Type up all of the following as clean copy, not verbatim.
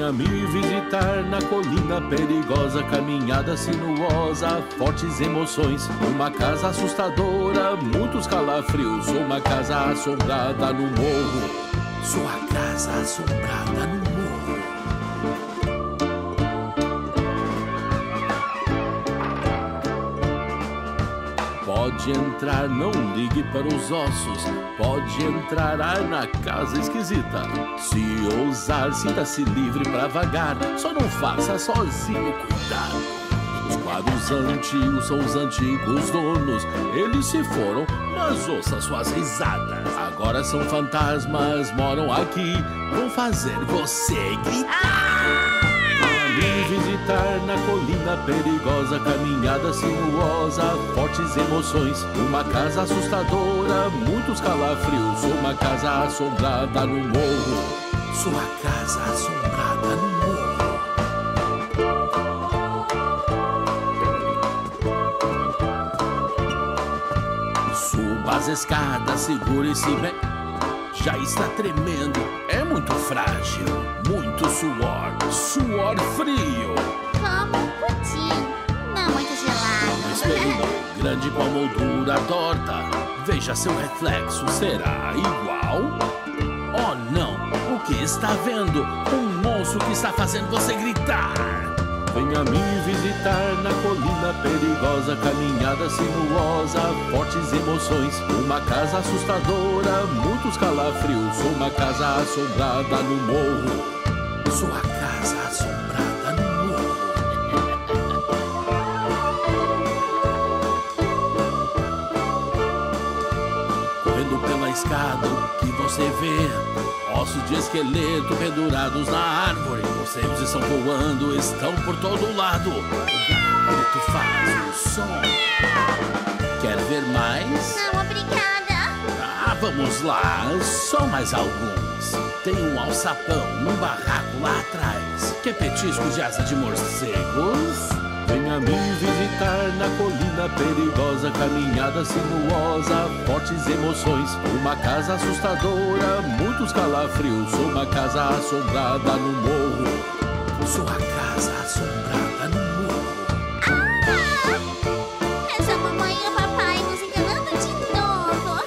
Venha me visitar na colina perigosa, caminhada sinuosa, fortes emoções. Uma casa assustadora, muitos calafrios. Uma casa assombrada no morro. Sua casa assombrada no morro. Pode entrar, não ligue para os ossos. Pode entrar na casa esquisita. Se ousar, sinta-se livre para vagar. Só não faça sozinho, cuidado. Os quadros antigos são os antigos donos. Eles se foram, mas ouça suas risadas. Agora são fantasmas, moram aqui. Vão fazer você gritar. Me visitar na colina perigosa, caminhada sinuosa, fortes emoções. Uma casa assustadora, muitos calafrios. Uma casa assombrada no morro. Sua casa assombrada no morro. Suba as escadas, segure-se bem. Já está tremendo, é muito frágil. Muito suor frio. Como um pudim, não muito gelado. Um espelho grande com a moldura torta. Veja seu reflexo, será igual? Oh não, o que está vendo? Um monstro que está fazendo você gritar. Venha me visitar na colina perigosa, caminhada sinuosa, fortes emoções. Uma casa assustadora, muitos calafrios. Uma casa assombrada no morro. Sua casa assombrada no morro. Correndo pela escada, o que você vê? Ossos de esqueleto pendurados na árvore. Morcegos estão voando, estão por todo lado. O gato faz o som. Quer ver mais? Não, obrigada. Ah, vamos lá, só mais alguns. Tem um alçapão, um barraco lá atrás. Quer petiscos de asa de morcegos? Venha me visitar na colina perigosa, caminhada sinuosa, fortes emoções. Uma casa assustadora, muitos calafrios. Uma casa assombrada no morro. Sua casa assombrada no morro. Ah! Essa mamãe e o papai nos enganando de novo.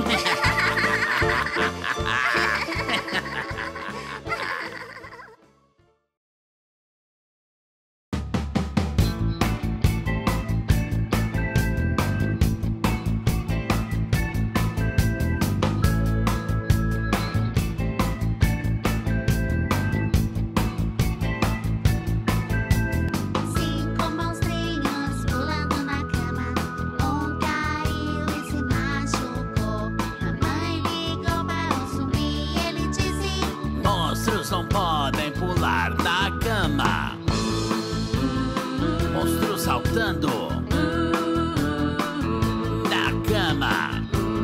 Cinco monstrinhos pulando na cama. Um caiu e se machucou. Mamãe ligou para o zumbi e ele disse: Monstros não podem pular na cama. Monstros saltando na cama.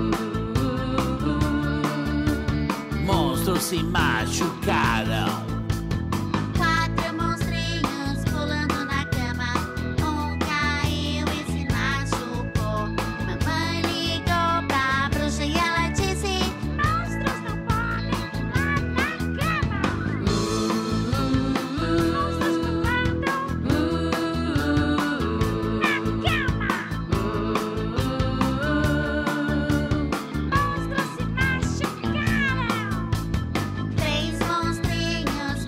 Monstros se machucaram. quatro monstrinhos pulando na cama. Um caiu e se machucou. Mamãe ligou pra bruxa e ela disse: monstros não podem pular na cama. Monstros pulando na cama. Monstros se machucaram. Três monstrinhos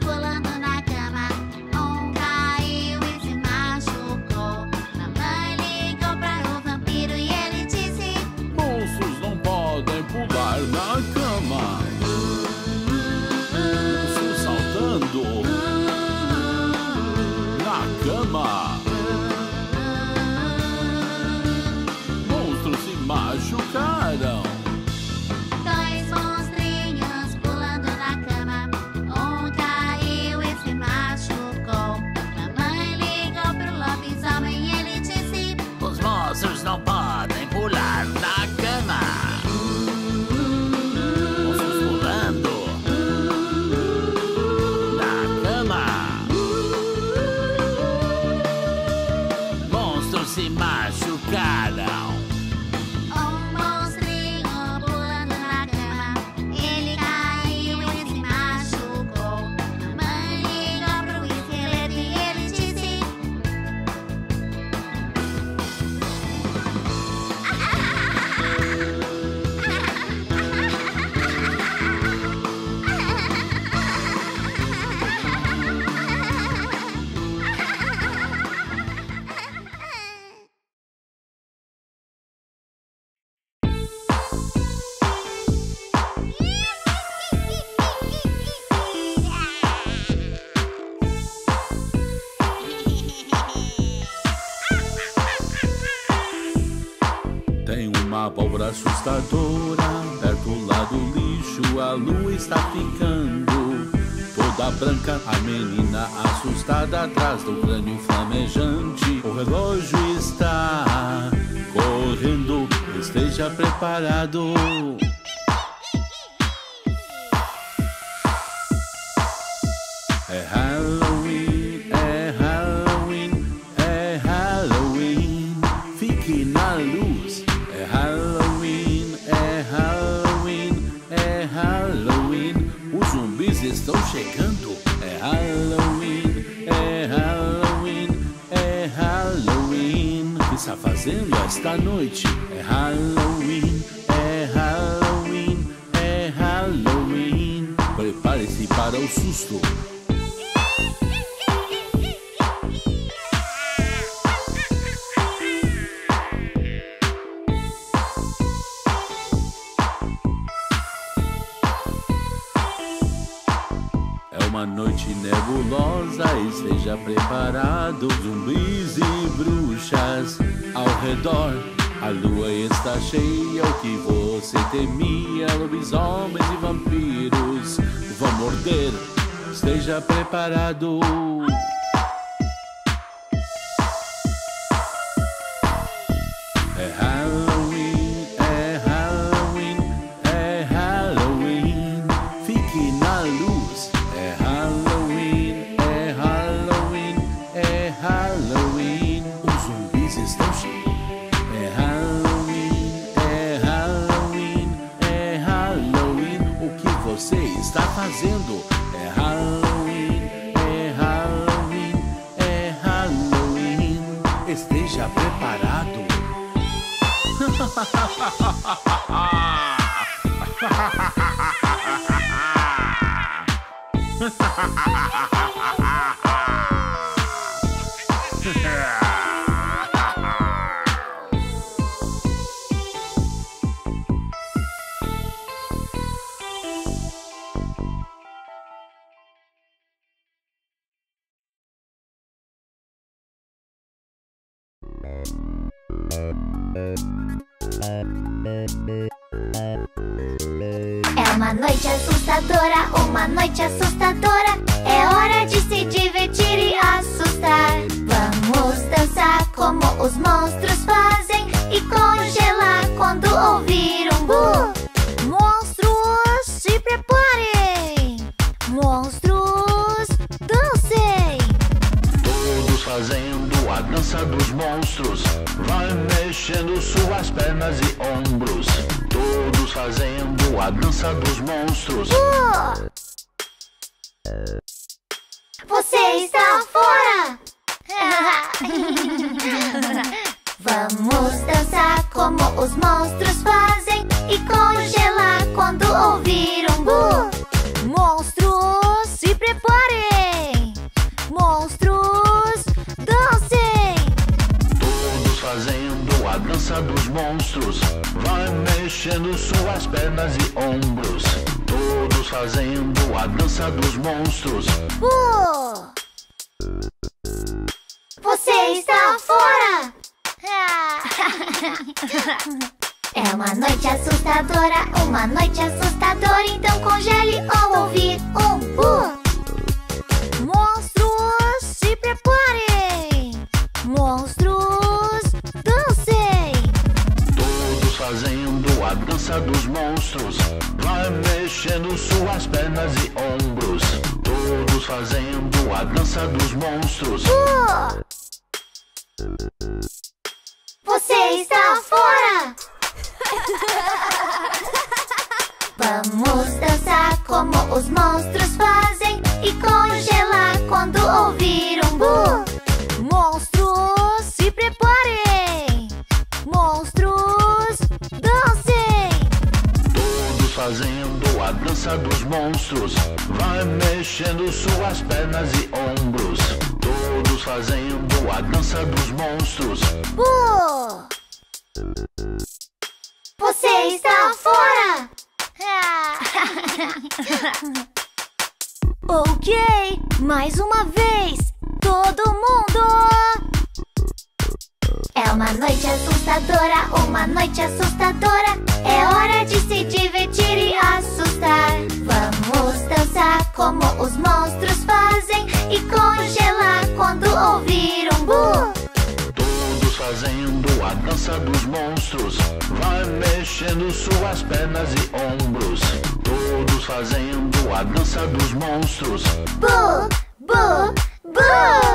Tem uma abóbora assustadora perto lá do lixo, a lua está ficando toda branca. A menina assustada atrás do crânio flamejante. O relógio está correndo, esteja preparado. É Halloween, é Halloween, é Halloween. Fique na luz. É Halloween, é Halloween, é Halloween. Os zumbis estão chegando. É Halloween, é Halloween, é Halloween. O que está fazendo esta noite? É Halloween, é Halloween, é Halloween. Prepare-se para o susto. Uma noite nebulosa, esteja preparado. Zumbis e bruxas ao redor. A lua está cheia, o que você temia. Lobisomens e vampiros vão morder. Esteja preparado. É Halloween, é Halloween, é Halloween. Fique na luz. É Halloween, é Halloween, é Halloween. Os zumbis estão cheios. É Halloween, é Halloween, é Halloween. O que você está fazendo? É Halloween, é Halloween, é Halloween. Esteja preparado. É uma noite assustadora, uma noite assustadora. É hora de se divertir e assustar. Vamos dançar como os monstros fazem e congelar quando ouvir um bu. Monstros, se preparem! Monstros, dancem! Todos fazendo a dança dos monstros. Vai mexendo suas pernas e ombros. Todos fazendo a dança dos monstros. Você está fora! Vamos dançar como os monstros fazem e congelar quando ouvir um bu. Monstros, se preparem! Monstros, dancem! Todos fazendo a dança dos monstros. Vai mexendo suas pernas e ombros. Todos fazendo a dança dos monstros. Você está fora! É uma noite assustadora, uma noite assustadora. Então congele ao ouvir um bu. Monstros, se preparem! Monstros, dancem! Todos fazendo a dança dos monstros. Vai mexendo suas pernas e ombros. Todos fazendo a dança dos monstros. Você está fora! Vamos dançar como os monstros fazem e congelar quando ouvir um bu. Monstros, se preparem! Monstros, dancem! Todos fazendo a dança dos monstros. Vai mexendo suas pernas e ombros. Todos fazendo a dança dos monstros. Você está fora! Ok, mais uma vez, todo mundo! É uma noite assustadora, uma noite assustadora. É hora de se divertir e assustar. Vamos dançar como os monstros fazem e congelar quando ouvir um bu. Todos fazendo a dança dos monstros. Vai mexendo suas pernas e ombros. Todos fazendo a dança dos monstros. Bu, bu, bu.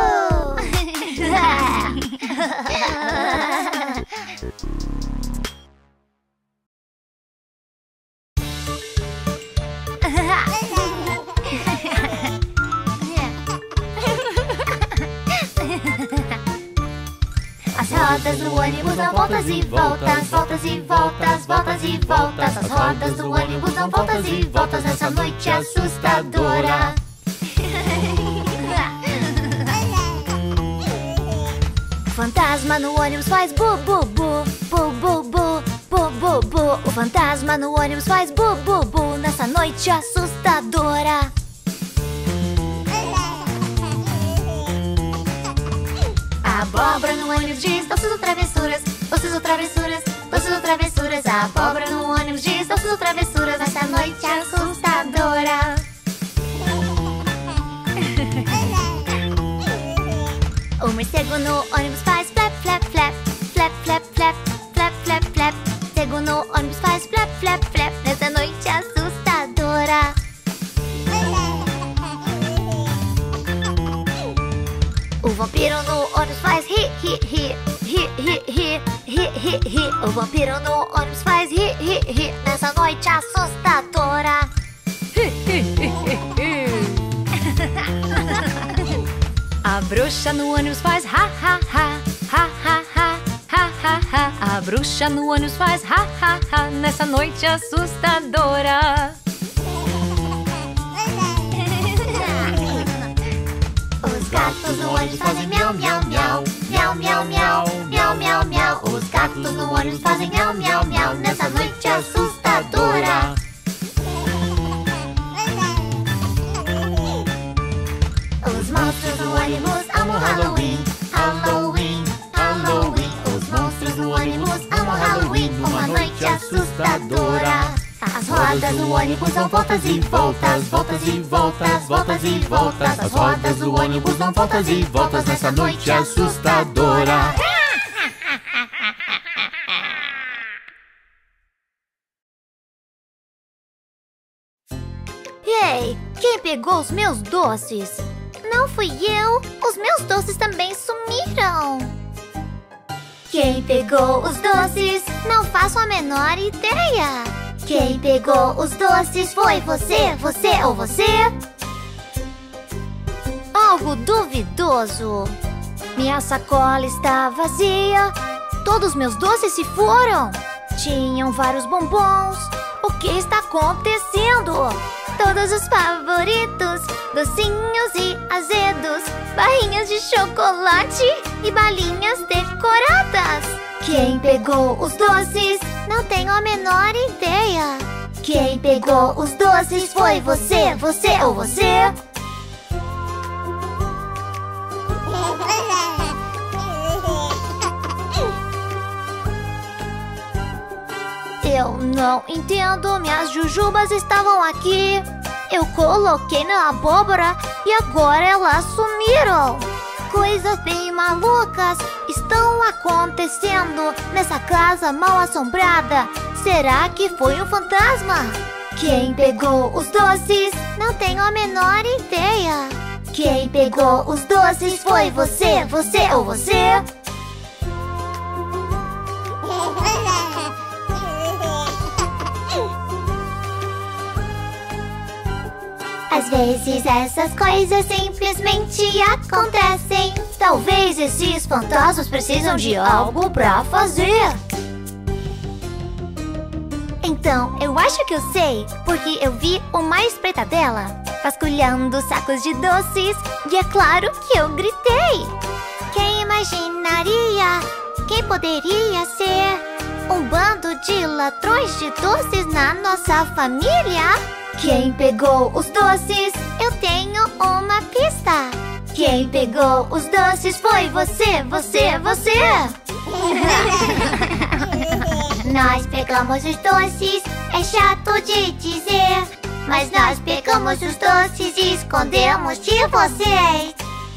As rodas do ônibus dão voltas e voltas, voltas e voltas, voltas e voltas. As rodas do ônibus dão voltas e voltas nessa noite assustadora. O fantasma no ônibus faz bu, bu, bu, bu, bu, bu, bu, bu, bu. O fantasma no ônibus faz bu, bu, bu nessa noite assustadora. A abóbora no ônibus diz doces ou travessuras, doces ou travessuras, doces ou travessuras. A abóbora no ônibus diz doces ou travessuras nessa noite assustadora. O morcego no ônibus faz flap, flap, flap, flap, flap, flap, flap, flap, flap. O morcego no ônibus faz flap, flap, flap nessa noite assustadora. O vampiro no ônibus faz ri, ri, ri, ri, ri, ri, ri, ri, ri. O vampiro no ônibus faz ri, ri, ri nessa noite assustadora. A bruxa no ônibus faz ha, ha, ha, ha, ha, ha, ha, ha, ha. A bruxa no ônibus faz ha, ha, ha nessa noite assustadora. Os gatos no ônibus fazem miau, miau, miau, miau, miau, miau, miau, miau, miau. Os gatos no ônibus fazem miau, miau, miau nessa noite assustadora. Os monstros no ônibus amam Halloween, Halloween, Halloween. Os monstros no ônibus amam Halloween, uma noite assustadora. As rodas do ônibus dão voltas e voltas, voltas e voltas, voltas e voltas. As rodas do ônibus dão voltas e voltas nessa noite assustadora. Ei, quem pegou os meus doces? Não fui eu, os meus doces também sumiram. Quem pegou os doces? Não faço a menor ideia. Quem pegou os doces foi você, você ou você? Algo duvidoso. Minha sacola está vazia. Todos meus doces se foram. Tinham vários bombons. O que está acontecendo? Todos os favoritos, docinhos e azedos, barrinhas de chocolate e balinhas decoradas. Quem pegou os doces? Não tenho a menor ideia. Quem pegou os doces foi você, você ou você? Eu não entendo, minhas jujubas estavam aqui. Eu coloquei na abóbora e agora elas sumiram. Coisas bem malucas estão acontecendo nessa casa mal assombrada. Será que foi um fantasma? Quem pegou os doces? Não tenho a menor ideia. Quem pegou os doces foi você, você ou você? Às vezes essas coisas simplesmente acontecem. Talvez esses fantasmas precisam de algo pra fazer. Então, eu acho que eu sei, porque eu vi uma espreitadela vasculhando sacos de doces e é claro que eu gritei. Quem imaginaria? Quem poderia ser? Um bando de ladrões de doces na nossa família? Quem pegou os doces? Eu tenho uma pista. Quem pegou os doces foi você, você, você. Nós pegamos os doces, é chato de dizer, mas nós pegamos os doces e escondemos de vocês.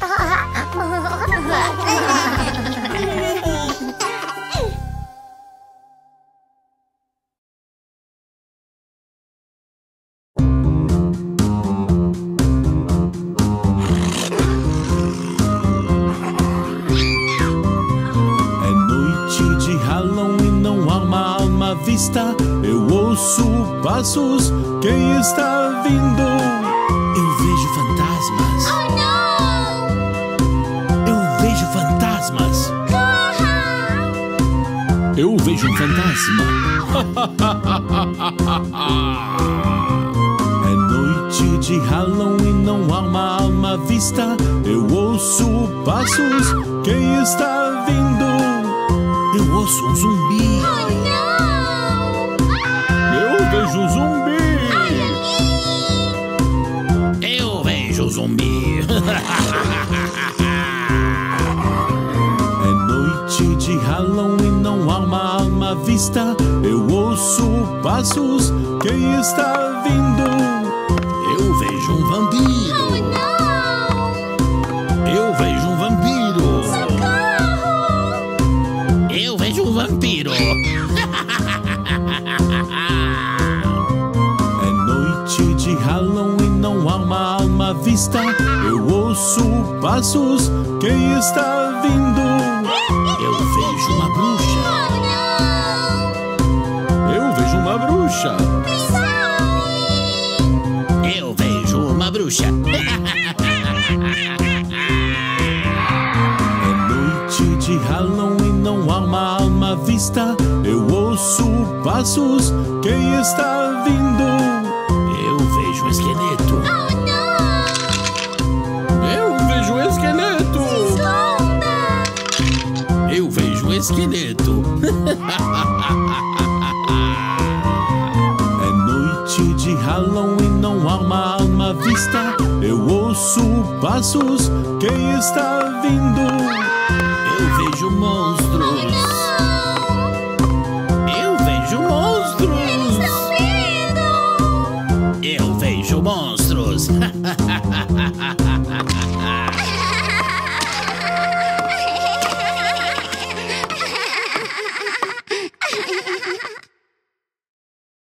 Eu ouço passos, quem está vindo? Eu vejo fantasmas. Oh, não! Eu vejo fantasmas. Corra! Eu vejo um fantasma. É noite de Halloween, não há uma alma à vista. Eu ouço passos, quem está vindo? Eu ouço um zumbi. Oh, não! Eu vejo um zumbi. Ai, Eu vejo um zumbi. É noite de Halloween, não há uma alma à vista. Eu ouço passos, quem está vindo? Eu vejo um vampiro. oh, não! Eu vejo um vampiro. Socorro! Eu vejo um vampiro. É noite de Halloween, não há uma alma à vista. Eu ouço passos, quem está vindo? Eu vejo uma bruxa. Oh, não! Eu vejo uma bruxa. Sai! Eu vejo uma bruxa. É noite de Halloween, não há uma alma à vista. Eu ouço passos, quem está vindo? Eu vejo um esqueleto. Oh, não! Eu vejo um esqueleto. Esconda! Eu vejo um esqueleto. É noite de Halloween, não há uma alma à vista. Eu ouço passos, quem está vindo? Eu vejo monstros. Eu vejo monstros. Estão vindo! Eu vejo monstros.